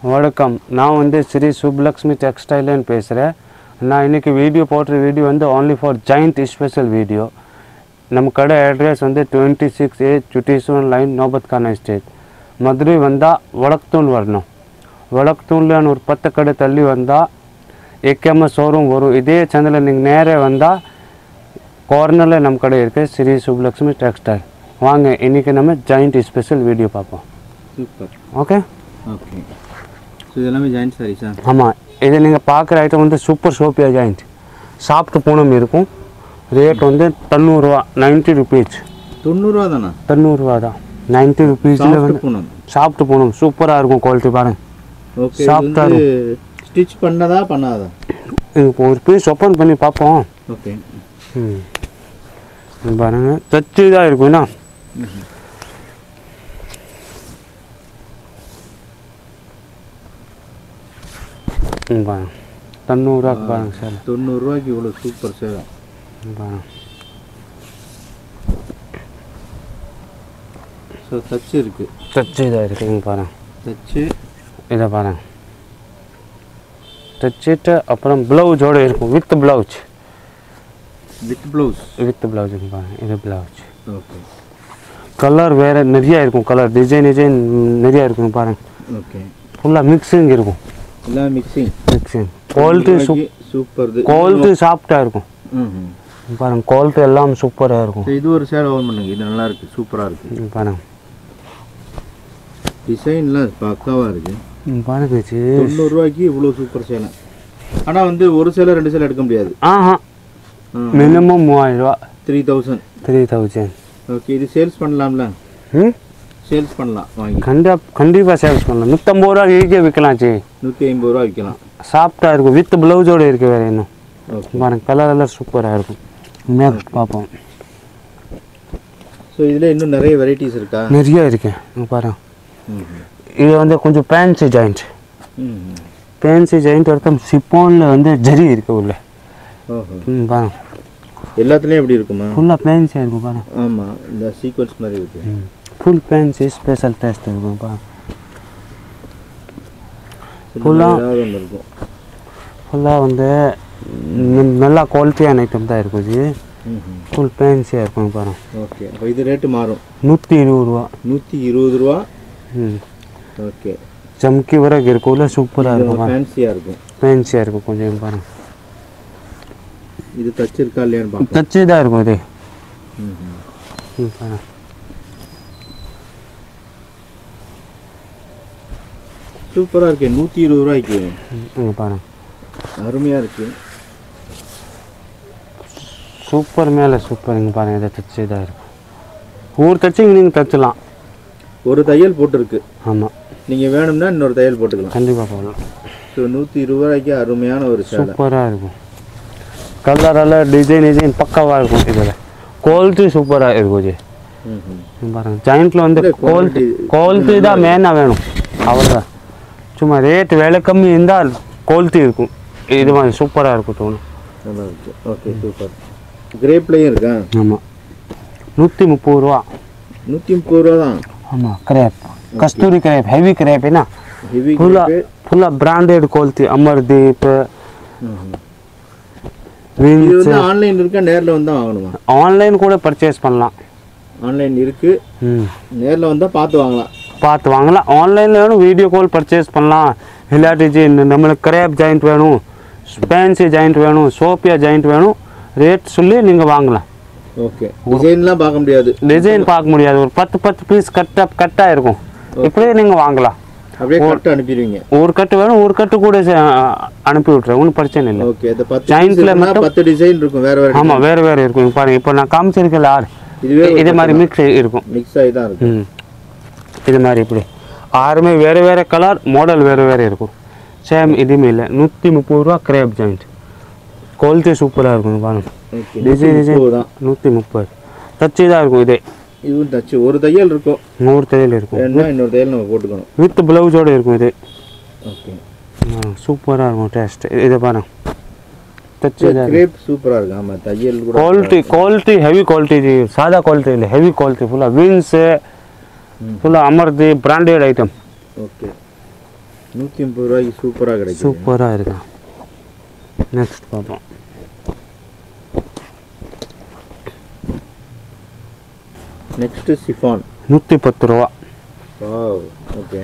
வணக்கம். நான் வந்து ஸ்ரீ சுப்லக்ஷ்மி டெக்ஸ்டைல்னு பேசுகிறேன். நான் இன்றைக்கி வீடியோ போடுற வீடியோ வந்து only for giant special video. நம்ம கடை அட்ரஸ் வந்து 26A ஜுட்டிஷன் லைன் நோபத்கானா எஸ்டேட். மதுரை வந்தால் வடக்தூள் வரணும். வடக்தூள்னு ஒரு 10 கடை தள்ளி வந்தால் ஏகேஎம்எஸ் ஷோரூம் வரும். இதே சந்தில் நீங்கள் நேரே வந்தால் கார்னரில் நம்ம கடை இருக்குது, ஸ்ரீ சுப்லக்ஷ்மி டெக்ஸ்டைல். வாங்க, இன்றைக்கி நம்ம ஜாயிண்ட் ஸ்பெஷல் வீடியோ பார்ப்போம். சூப்பர். Okay okay. ஸோ இதெல்லாமே ஜாயிண்ட் சாரீஸா? ஆமாம். இது நீங்கள் பார்க்குற ஐட்டம் வந்து சூப்பர் சோப்பியா ஜாயிண்ட் சாஃப்ட் பூனம் இருக்கும். ரேட் வந்து 90 ரூபா, 90 ருபீஸ். 90 ரூபா தானா? 90 ரூபா தான். 90 ருபீஸில் வந்து பூனம், சாஃப்ட் பூனம் சூப்பராக இருக்கும். குவாலிட்டி பாருங்க, ஓகே. சாஃப்டாக இருக்கும். ஸ்டிச் பண்ணதா பண்ணாதா? இப்போ ஒரு பீஸ் ஓப்பன் பண்ணி பார்ப்போம். ஓகே. பாருங்க, தச்சு தான் இருக்கும்ண்ணா. பாருங்க, 90 ரூபாய்க்கு பாருங்க சார். 90 ரூபாய்க்கு இவ்வளோ சூப்பர் சார். பாருங்க, ஸோ தச்சு இருக்குது, தச்சு தான் இருக்குங்க. பாருங்க, தச்சு இதை பாருங்க, தச்சுட்டு அப்புறம் ப்ளவுஸோடு இருக்கும். With blouse, with blouse, with ப்ளவுஸுங்க. பாருங்க, இது ப்ளவுஸ். ஓகே. கலர் வேறு நிறையா இருக்கும். கலர் டிசைன் நிறையா இருக்கும். பாருங்க, ஓகே. ஃபுல்லாக மிக்சிங் இருக்கும். எல்லாம் மிக்சிங். Quality super. குவாலிட்டி சாஃப்டாக இருக்கும். பாருங்க, குவாலிட்டி எல்லாம் சூப்பராக இருக்கும். இது ஒரு சேலை ஓன் பண்ணுங்க. இது நல்லா இருக்கு, சூப்பராக இருக்கு. பாருங்க, டிசைன்லாம் பக்காவாக இருக்கு. பாருங்க, 90 ரூபாய்க்கு இவ்வளோ சூப்பர் சேலை. ஆனால் வந்து ஒரு சேலை 2 சேலை எடுக்க முடியாது. மினிமம் 3000 ரூபா, 3000. ஓகே. இது சேல்ஸ் பண்ணலாம்ல? சேல்ஸ் பண்ணலாம், வாங்கி கண்டிப்பாக சேல்ஸ் பண்ணலாம். 150 ரூபா ஈஸியாக விற்கலாம். 150 ரூபா விற்கலாம். சாஃப்டாக இருக்கும். வித் ப்ளவுஸோடு இருக்குது. வேறு இன்னும் ஓகே. பாருங்க, கலர் எல்லாம் சூப்பராக இருக்கும். நெக்ஸ்ட் பார்ப்போம். ஸோ இதில் இன்னும் நிறைய வெரைட்டிஸ் இருக்கா? நிறைய இருக்கு. பாருங்க, இது வந்து கொஞ்சம் ஃபேன்சி ஜாயிண்ட். ஃபேன்சி ஜாயிண்ட் ஒருத்தம் சிப்போனில் வந்து ஜரி இருக்குது உள்ள. பாருங்க, எல்லாத்துலேயும் எப்படி இருக்குமா? ஃபுல்லாக ஃபேன்சியாக இருக்கும். பாருங்க, ஆமாம், இந்த சீக்வன்ஸ் மாதிரி இருக்குது. ஃபுல் ஃபேன்சி ஸ்பெஷல் டேஸ்ட் இருக்கும். பாருங்க, ஃபுல்லாக இருக்கும். ஃபுல்லாக வந்து நல்லா குவாலிட்டியான ஐட்டம் தான் இருக்கும். இது ஃபுல் ஃபேன்சியாக இருக்கும். பாருங்க. ஓகே. அப்போ இது ரேட்டு மாறும். 120 ரூபா. 120 ரூபா. ஓகே. சம்கி வரைக்கும் இருக்கும்ல, சூப்பராக இருக்கும். ஃபேன்சியாக இருக்கும். ஃபேன்சியாக இருக்கும் கொஞ்சம். பாருங்க, இது தச்சிருக்கா இல்லையான்னு பார்ப்போம். தச்சு தான் இருக்கும் இது. பாருங்க, சூப்பராக இருக்கு. 120 ரூபாய்க்கு. பாருங்க, அருமையாக இருக்கு. சூப்பர் மேலே சூப்பர். இங்கே பாருங்க, இதை தச்சு தான் இருக்கும். ஒரு தச்சு நீங்கள் தச்சலாம். ஒரு தையல் போட்டிருக்கு. ஆமாம், நீங்கள் வேணும்னா இன்னொரு தையல் போட்டுக்கலாம். கண்டிப்பாக போகலாம். ஸோ 120 ரூபாய்க்கு அருமையான ஒரு சேலை. சூப்பராக இருக்கும். கலரெல்லாம் டிசைன் பக்காவாக இருக்கும். இதில் குவாலிட்டி சூப்பராக இருக்கும். இது பாருங்க, ஜாயிண்ட்டில் வந்து குவாலிட்டி தான் மெயினாக வேணும். அவ்வளோதான். சும்மா ரேட் விலை கம்மி இருந்தால் குவாலிட்டி இருக்கும். இது மாதிரி சூப்பராக இருக்கும். தோணும் நல்லா இருக்கு. Okay, super. கிரேப்லேயும் இருக்கா? ஆமாம். 130 ரூபா. 130 ரூபா தான். ஆமாம், crepe, Kasturi crepe, heavy crepe. என்ன ஹெவி ஃபுல்லாக பிராண்டட் குவாலிட்டி. அமர்தீப். இது வந்து ஆன்லைன் இருக்கா, நேரில் வந்தால் வாங்கணுமா? ஆன்லைன் கூட பர்ச்சேஸ் பண்ணலாம். ஆன்லைன் இருக்குது. நேரில் வந்தால் பார்த்து வாங்கலாம். ஆன்லைனில் வேணும், வீடியோ கால் பர்ச்சேஸ் பண்ணலாம். இல்லாட்டி நம்மளுக்கு கிரேப் ஜாயிண்ட் வேணும், ஃபேன்சி ஜாயிண்ட் வேணும், சோப்பியா ஜாயிண்ட் வேணும், ரேட் சொல்லி நீங்கள் வாங்கலாம். ஓகே. டிசைன்லாம் பார்க்க முடியாது. டிசைன் பார்க்க முடியாது. ஒரு 10 பீஸ் கட்டாக இருக்கும். இப்படியே நீங்கள் வாங்கலாம். அப்படியே கட்டு அனுப்பிடுவீங்க. ஒரு கட்டு வேணும், ஒரு கட்டு கூட அனுப்பி விட்றேன். ஒன்றும் பிரச்சனை இல்லை. ஓகே. அந்த 10 ஜாயிண்ட்ல மட்டும் 10 டிசைன் இருக்கும். வேறு ஆமாம், வேறு இருக்கும். பாருங்க, இப்போ நான் காமிச்சிருக்கல இது மாதிரி மிக்ஸ் இருக்கும். மிக்ஸ் ஆகி தான் இருக்கும். இது மாதிரி இப்படி 6மே வேறு கலர், மாடல் வேறு இருக்கும். சேம் இதுவுமே இல்லை. 130 ரூபா கிரேப் ஜாயிண்ட். குவாலிட்டி சூப்பராக இருக்கும். பாருங்க, டிசைன் 130. தச்சு தான் இருக்கும். இதுவும் தச்சு. ஒரு தையல் இருக்கும். 100 தையல் இருக்கும். இன்னொரு தையல் நம்ம போட்டுக்கணும். வித் ப்ளவுஸோடு இருக்கும். இது ஓகே. சூப்பராக இருக்கும் டேஸ்ட். இதை பாருங்க, தச்சு கிரேப் சூப்பராக இருக்கு. ஆமாம், தையல் கூட குவாலிட்டி ஹெவி குவாலிட்டி. சாதா குவாலிட்டி இல்லை, ஹெவி குவாலிட்டி. ஃபுல்லாக வின்ஸு, ஃபுல்லாக அமர்தி பிராண்டட் ஐட்டம். ஓகே. 150 ரூபாய்க்கு சூப்பராக கிடைக்கும். சூப்பராக இருக்கும். நெக்ஸ்ட் பார்ப்போம். நெக்ஸ்ட் சிஃபான் 110 ரூபா. Wow okay.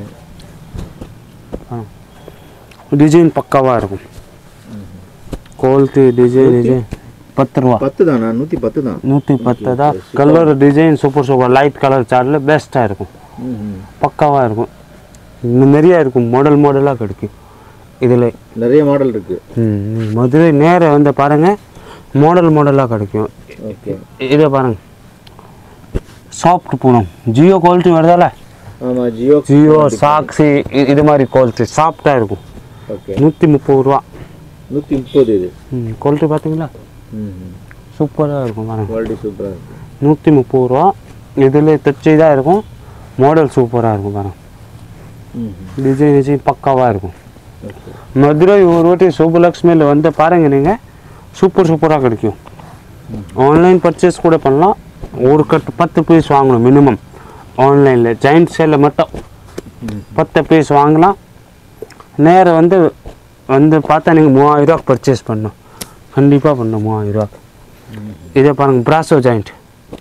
டிசைன் பக்காவாக இருக்கும். குவாலிட்டி டிசைன் 10 ரூபா. 10 தானா? 110 தான். 110 தான். Colour design super light colour சார்ட்டில் பெஸ்ட்டாக இருக்கும். பக்காவாக இருக்கும். இன்னும் நிறையா இருக்கும். மாடலாக கிடைக்கும். இதில் நிறைய மாடல் இருக்குது. மதுரை நேராக வந்து பாருங்கள், மாடலாக கிடைக்கும். ஓகே. இதை பாருங்கள், சாஃப்ட் பூனம் ஜியோ குவாலிட்டி வருதால. ஆமாம், ஜியோ சாக்ஸி இது மாதிரி குவாலிட்டி சாஃப்டாக இருக்கும். ஓகே. 130 ரூபா. 130 இது. குவாலிட்டி பார்த்தீங்களா? சூப்பராக இருக்கும் பாருங்கள். குவாலிட்டி சூப்பராக இருக்கும். 130 ரூபா. இதில் தச்சு தான் இருக்கும். மாடல் சூப்பராக இருக்கும் பாருங்கள். டிசைன் பக்காவாக இருக்கும். மதுரை ஒரு வாட்டி சுப்புலக்ஷ்மியில் வந்து பாருங்கள், நீங்கள் சூப்பராக கிடைக்கும். ஆன்லைன் பர்ச்சேஸ் கூட பண்ணலாம். ஒரு கட்டு 10 பீஸ் வாங்கணும் மினிமம். ஆன்லைனில் ஜெயிண்ட் சேலில் மட்டும் 10 பீஸ் வாங்கலாம். நேரம் வந்து பார்த்தா நீங்கள் 3000 ரூபா பர்ச்சேஸ் பண்ணணும். கண்டிப்பாக பண்ணணும் 3000 ரூபா. இதே பாருங்கள், பிராசோ ஜாயிண்ட்,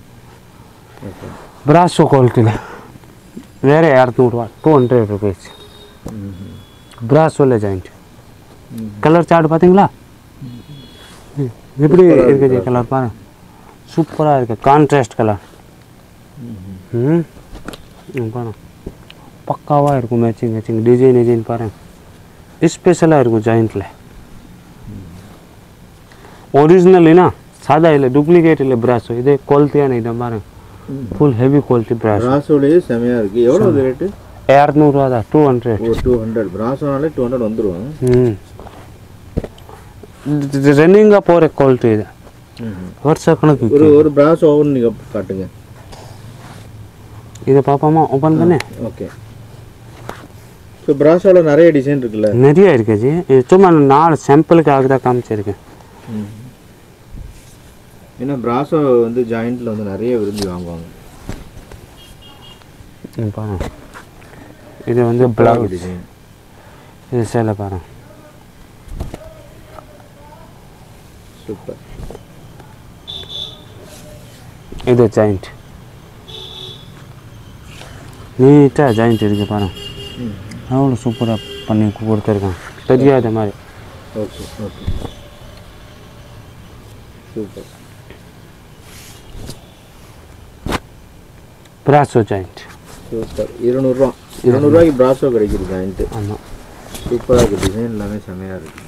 பிராசோ குவாலிட்டியில் வேறு 200 ரூபா, 200 ருபீஸ். பிராசோவில் ஜாயிண்ட். கலர் சார்ட் பார்த்தீங்களா எப்படி இருக்குது? கலர் பாருங்கள், சூப்பராக இருக்குது. Contrast colour. பாருங்கள், பக்காவாக இருக்கும். மேட்சிங் டிசைன் பாருங்கள், ஸ்பெஷலாக இருக்கும் ஜாயிண்ட்டில். ஒரிஜினல்னா சாதா இல்லை, டூப்ளிகேட் இல்லை பிராசோ. இதே குவாலிட்டியான ஐட்டம் பாருங்கள், ஃபுல் ஹெவி குவாலிட்டி பிராசோ. பிராசோலேயே செமையாக இருக்குது. எவ்வளோ ரேட்டு? 200 ரூபா தான். 200. 200. பிராசோனாலே 200 வந்துடும். ரன்னிங்காக போகிற குவாலிட்டி இது. வருஷக்கணக்கு. ஒரு பிராசோ ஓவன் நீங்கள் காட்டுங்க. இதை பார்ப்போமா? ஓப்பன் பண்ணு. ஓகே. ஸோ பிராசோவில் நிறைய டிசைன் இருக்குல்ல? நிறைய இருக்குது. இது சும்மா 4 சாம்பிளுக்காக தான் காமிச்சிருக்கேன். ஏன்னா பிராசோ வந்து ஜாயிண்ட்டில் வந்து நிறைய விரும்பி வாங்குவாங்க. பாருங்க, இது வந்து பிளாக் டிசைன். இது சேலை பாருங்க, சூப்பர். இது ஜாயிண்ட் நீட்டாக ஜாயிண்ட் இருக்குது பாருங்க. அவ்வளோ சூப்பராக பண்ணி கொடுத்துருக்கான். தெரியாத மாதிரி. Okay okay, super. Brasso joint super. 200 ரூபா. 200 ரூபாய்க்கு பிராசோ கிடைக்குது ஜாயிண்ட்டு. ஆமாம், சூப்பராக இருக்குது. டிசைன் எல்லாமே செம்மையாக இருக்குது.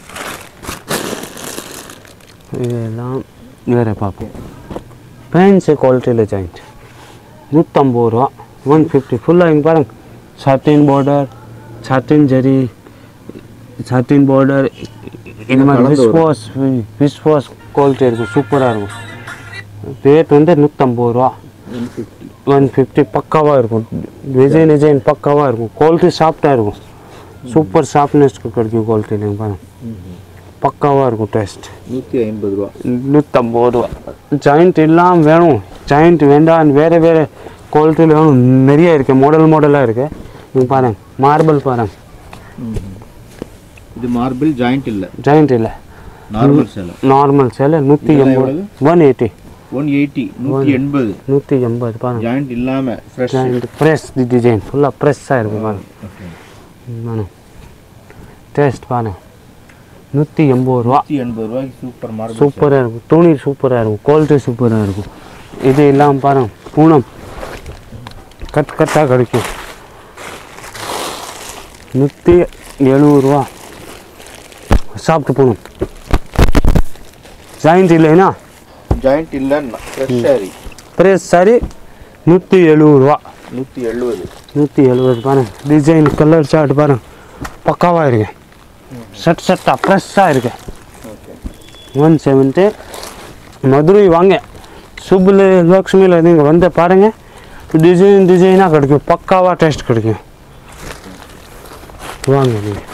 இதெல்லாம் வேறு பார்ப்போம். ஃபேன்சி குவாலிட்டியில் ஜாயிண்ட் 150 ரூபா. 150 ஃபுல்லாக. இங்கே பாருங்க, satin border, satin zari, satin border, இது மாதிரி விஸ்வாஸ் குவாலிட்டி இருக்கும். சூப்பராக இருக்கும். ரேட் வந்து 150 ரூபா. 150 பக்காவாக இருக்கும். டிசைன் பக்காவாக இருக்கும். குவாலிட்டி சாஃப்டாக இருக்கும். சூப்பர் சாஃப்ட்னஸ்க்கு கிடைக்கும் குவாலிட்டி. நீங்கள் பாருங்கள், பக்காவாக இருக்கும். டேஸ்ட் 150 ரூபா. 150 ரூபா. ஜாயிண்ட் எல்லாம் வேணும். ஜாயிண்ட் வேண்டாம், வேறு குவாலிட்டியில் வேணும். நிறைய இருக்குது. மாடலாக இருக்குது. நீங்கள் பாருங்கள், மார்பிள் பாருங்கள். இது மார்பிள் ஜாயிண்ட் இல்லை. ஜாயிண்ட் இல்லை, நார்மல் சேலை. 180. 180. 180 பாருங்கள். ஜாயிண்ட் இல்லாமல் ஃப்ரெஷ். ஜாயிண்ட் ப்ரெஸ் டிசைன் ஃபுல்லாக ப்ரெஸ்ஸாக இருக்கும் பாருங்கள். டேஸ்ட் பாருங்கள், 180 ரூபா. 180 ரூபாய்க்கு சூப்பர் மார்பிள். சூப்பராக இருக்கும். துணி சூப்பராக இருக்கும். குவாலிட்டி சூப்பராக இருக்கும். இது எல்லாம் பாருங்கள், பூனம் கட்டாக கிடைக்கும். 170 ரூபா. சாப்பிட்டு பூனம். ஜாயிண்ட் இல்லைன்னா ஜாயிண்ட் இல்லைன்னா ஃப்ரெஷ் சாரி. ப்ரெஸ் சாரி 170 ரூபா. 170 பாருங்கள். டிசைன் கலர் சார்ட் பாருங்கள், பக்காவாக இருக்கு. செட்டாக ப்ரெஸ்ஸாக இருக்கு. 170. மதுரை வாங்க, சுப்புலக்ஷ்மியில் நீங்கள் வந்து பாருங்கள். டிசைனாக கிடைக்கும். பக்காவாக டேஸ்ட் கிடைக்கும். வாங்க நீங்கள்.